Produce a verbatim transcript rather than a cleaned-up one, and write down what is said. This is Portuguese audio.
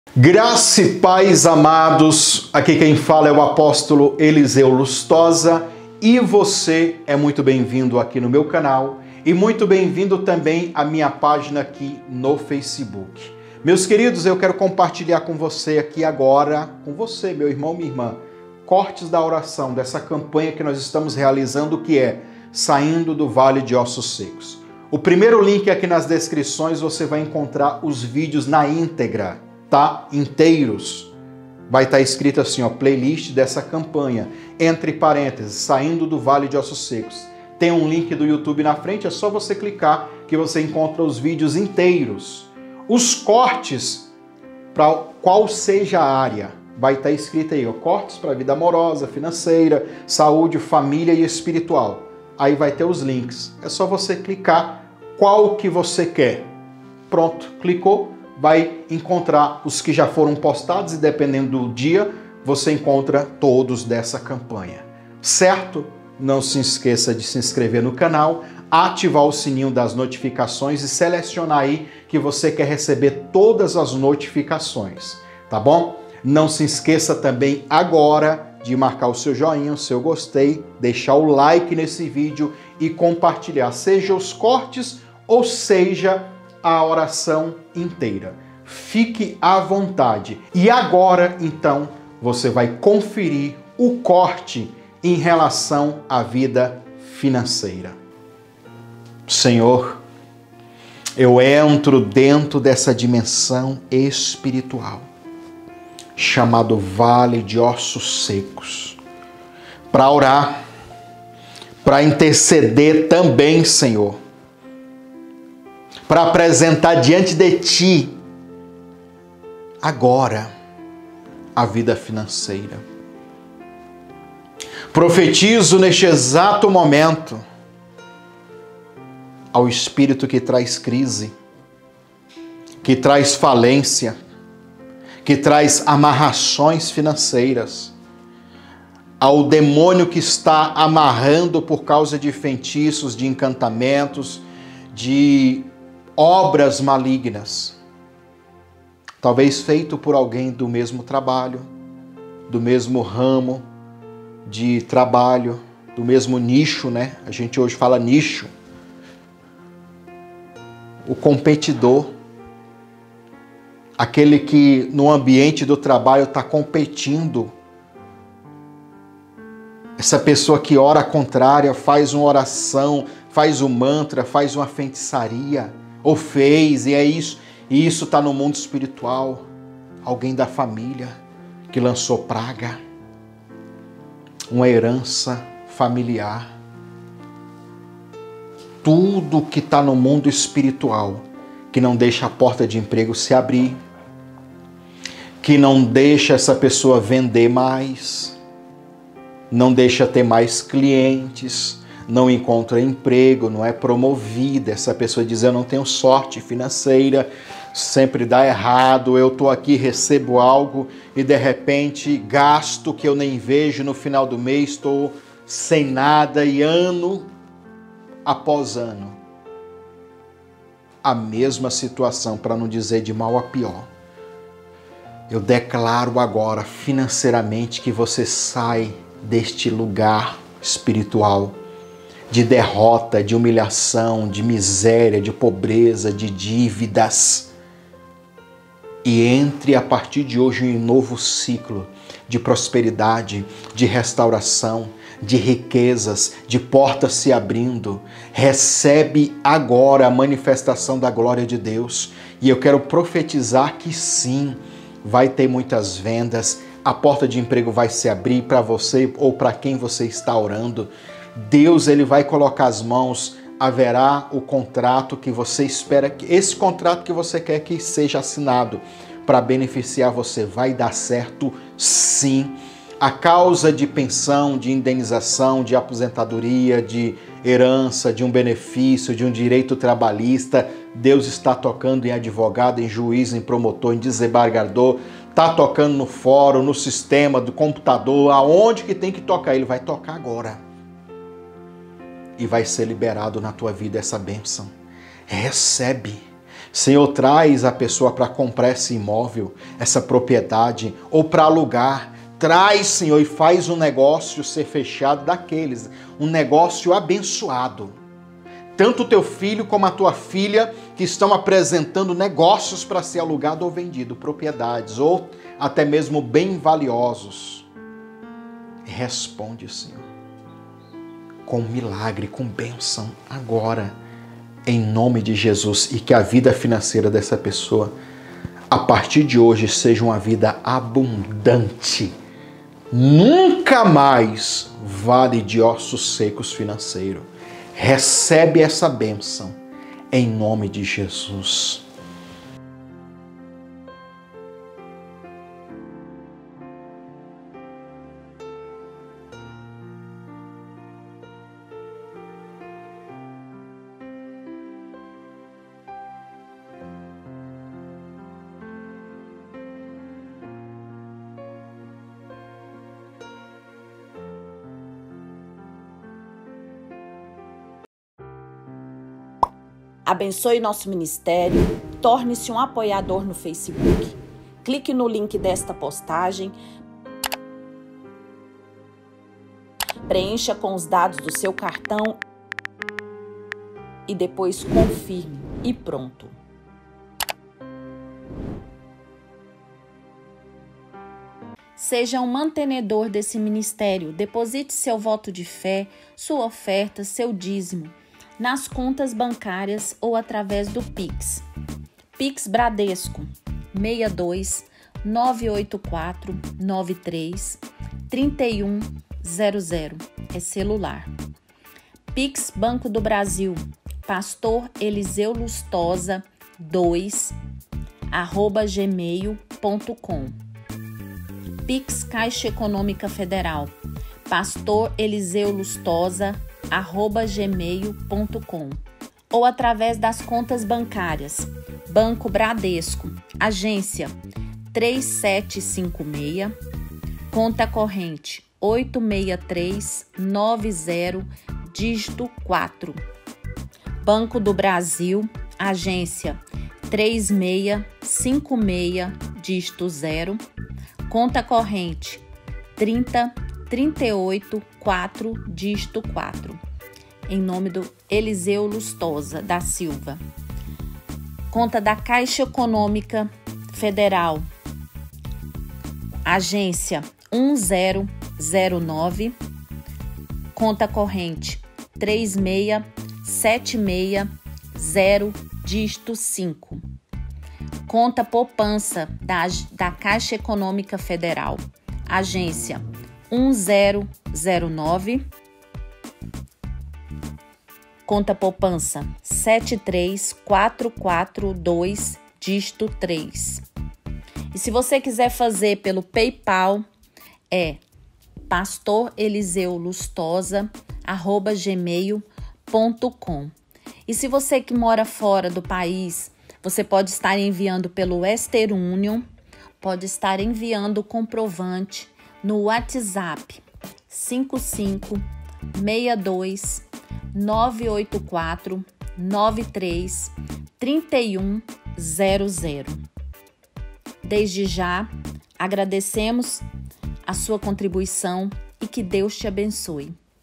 Graça e paz, amados, aqui quem fala é o apóstolo Eliseu Lustosa e você é muito bem-vindo aqui no meu canal e muito bem-vindo também à minha página aqui no Facebook. Meus queridos, eu quero compartilhar com você aqui agora, com você, meu irmão, minha irmã, cortes da oração dessa campanha que nós estamos realizando, que é Saindo do Vale de Ossos Secos. O primeiro link aqui nas descrições você vai encontrar os vídeos na íntegra, tá? Inteiros. Vai estar escrito assim, ó, playlist dessa campanha, entre parênteses, Saindo do Vale de Ossos Secos. Tem um link do YouTube na frente, é só você clicar que você encontra os vídeos inteiros. Os cortes, para qual seja a área, vai estar escrito aí, ó, cortes para a vida amorosa, financeira, saúde, família e espiritual. Aí vai ter os links. É só você clicar qual que você quer. Pronto, clicou, vai encontrar os que já foram postados e dependendo do dia, você encontra todos dessa campanha. Certo? Não se esqueça de se inscrever no canal, ativar o sininho das notificações e selecionar aí que você quer receber todas as notificações, tá bom? Não se esqueça também agora de marcar o seu joinha, o seu gostei, deixar o like nesse vídeo e compartilhar, seja os cortes ou seja a oração inteira. Fique à vontade. E agora, então, você vai conferir o corte em relação à vida financeira. Senhor, eu entro dentro dessa dimensão espiritual, chamado Vale de Ossos Secos, para orar, para interceder também, Senhor, para apresentar diante de Ti, agora, a vida financeira. Profetizo neste exato momento ao espírito que traz crise, que traz falência, que traz amarrações financeiras, ao demônio que está amarrando por causa de feitiços, de encantamentos, de obras malignas, talvez feito por alguém do mesmo trabalho, do mesmo ramo de trabalho, do mesmo nicho, né? A gente hoje fala nicho. O competidor, aquele que no ambiente do trabalho está competindo, essa pessoa que ora contrária, faz uma oração, faz um mantra, faz uma feitiçaria, ou fez, e é isso, e isso está no mundo espiritual. Alguém da família que lançou praga, uma herança familiar. Tudo que está no mundo espiritual, que não deixa a porta de emprego se abrir, que não deixa essa pessoa vender mais, não deixa ter mais clientes, não encontra emprego, não é promovida. Essa pessoa diz, eu não tenho sorte financeira, sempre dá errado, eu estou aqui, recebo algo e de repente gasto que eu nem vejo, no final do mês estou sem nada e ano após ano. A mesma situação, para não dizer de mal a pior. Eu declaro agora financeiramente que você sai deste lugar espiritual de derrota, de humilhação, de miséria, de pobreza, de dívidas. E entre a partir de hoje em um novo ciclo de prosperidade, de restauração, de riquezas, de portas se abrindo. Recebe agora a manifestação da glória de Deus. E eu quero profetizar que sim, vai ter muitas vendas, a porta de emprego vai se abrir para você ou para quem você está orando. Deus, ele vai colocar as mãos, haverá o contrato que você espera, esse contrato que você quer que seja assinado para beneficiar você, vai dar certo sim. A causa de pensão, de indenização, de aposentadoria, de herança, de um benefício, de um direito trabalhista, Deus está tocando em advogado, em juiz, em promotor, em desembargador, está tocando no fórum, no sistema do computador, aonde que tem que tocar, ele vai tocar agora. E vai ser liberado na tua vida essa bênção. Recebe. Senhor, traz a pessoa para comprar esse imóvel, essa propriedade, ou para alugar. Traz, Senhor, e faz um negócio ser fechado daqueles, um negócio abençoado. Tanto o teu filho como a tua filha que estão apresentando negócios para ser alugado ou vendido, propriedades, ou até mesmo bem valiosos. Responde, Senhor, com milagre, com bênção, agora, em nome de Jesus, e que a vida financeira dessa pessoa, a partir de hoje, seja uma vida abundante. Nunca mais vale de ossos secos financeiro. Recebe essa bênção, em nome de Jesus. Abençoe nosso ministério, torne-se um apoiador no Facebook. Clique no link desta postagem, preencha com os dados do seu cartão e depois confirme e pronto. Seja um mantenedor desse ministério, deposite seu voto de fé, sua oferta, seu dízimo nas contas bancárias ou através do Pix. Pix Bradesco seis dois nove oito quatro nove três três um zero zero, é celular. Pix Banco do Brasil, Pastor Eliseu Lustosa dois arroba gmail ponto com. Pix Caixa Econômica Federal, Pastor Eliseu Lustosa arroba gmail ponto com, ou através das contas bancárias: Banco Bradesco, agência três sete cinco seis, conta corrente oito seis três nove zero, dígito quatro. Banco do Brasil, agência três seis cinco seis, dígito zero, conta corrente trinta trinta e oito quatro, dígito quatro. Em nome do Eliseu Lustosa da Silva. Conta da Caixa Econômica Federal, agência um zero zero nove, conta corrente três seis sete seis zero, dígito cinco. Conta poupança da, da Caixa Econômica Federal, agência um zero zero nove, conta poupança sete três quatro quatro dois, dígito três. E se você quiser fazer pelo PayPal, é pastor eliseu lustosa arroba gmail ponto com. E se você que mora fora do país, você pode estar enviando pelo Western Union, pode estar enviando o comprovante no WhatsApp cinco cinco seis dois nove oito quatro nove três três um zero zero. Desde já, agradecemos a sua contribuição e que Deus te abençoe.